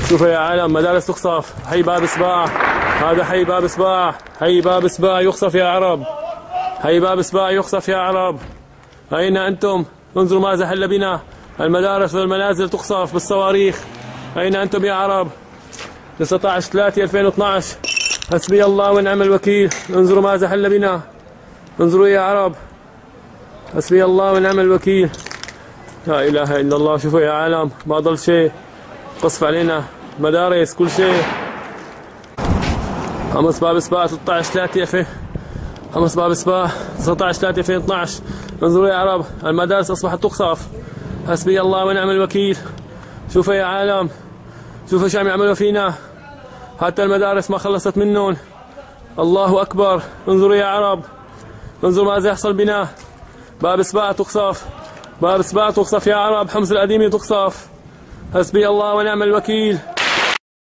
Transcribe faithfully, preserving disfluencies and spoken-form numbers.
شوفوا يا عالم مدارس تقصف. حي باب سباع، هذا حي باب سباع، حي باب سباع يقصف يا عرب، حي باب سباع يقصف يا عرب. أين أنتم؟ انظروا ماذا حل بنا، المدارس والمنازل تقصف بالصواريخ. أين أنتم يا عرب؟ تسعة عشر ثلاثة ألفين واثناشر. حسبي الله ونعم الوكيل. انظروا ماذا حل بنا، انظروا يا عرب، حسبي الله ونعم الوكيل. لا إله إلا الله. شوفوا يا عالم ما ضل شيء، قصف علينا مدارس كل شيء. حمص باب سباع ثلاثة عشر ثلاثة ألفين، حمص باب سباع تسعة عشر ثلاثة ألفين واثناشر. انظروا يا عرب المدارس أصبحت تقصف. حسبي الله ونعم الوكيل. شوفوا يا عالم، شوفوا شو عم يعملوا فينا، حتى المدارس ما خلصت منهم. الله أكبر. انظروا يا عرب، انظروا ماذا يحصل بنا. باب سباع تقصف، باب سباع تقصف يا عرب، حمص القديمة تقصف. حسبي الله ونعم الوكيل.